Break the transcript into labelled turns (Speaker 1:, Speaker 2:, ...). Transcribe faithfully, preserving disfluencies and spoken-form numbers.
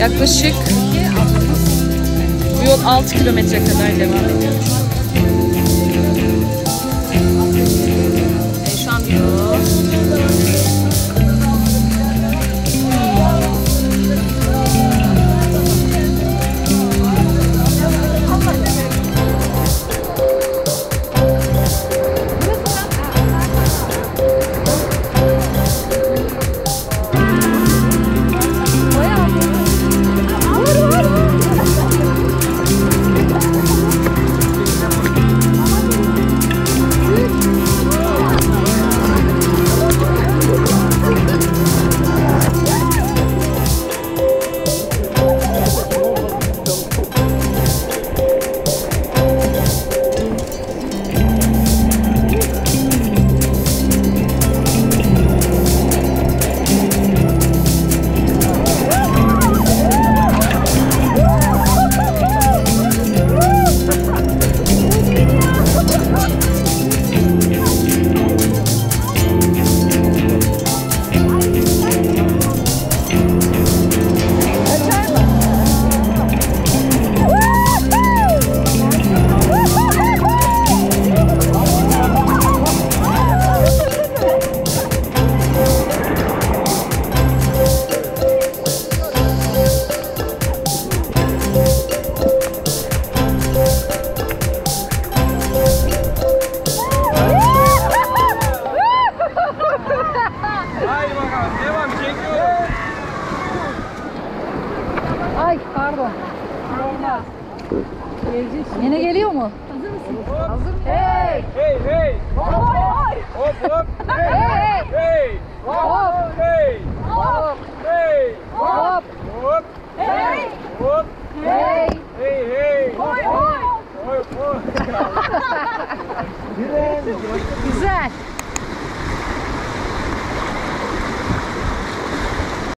Speaker 1: Yaklaşık bu yol altı kilometre kadar devam ediyor. E, şu an gidiyor.
Speaker 2: Yine geliyor mu? Hazır mısın? Hazır mısın? Hey!
Speaker 3: Hey hey!
Speaker 2: Hop
Speaker 3: Hop hop!
Speaker 2: Hey!
Speaker 3: Hey!
Speaker 2: Hop!
Speaker 3: Hey!
Speaker 2: Hop!
Speaker 3: Hey!
Speaker 2: Hop!
Speaker 3: Hop!
Speaker 2: Hey!
Speaker 3: Hop!
Speaker 2: Hey!
Speaker 3: Hey hey!
Speaker 2: Hoy hoy!
Speaker 3: Hop hop!
Speaker 2: Güzel.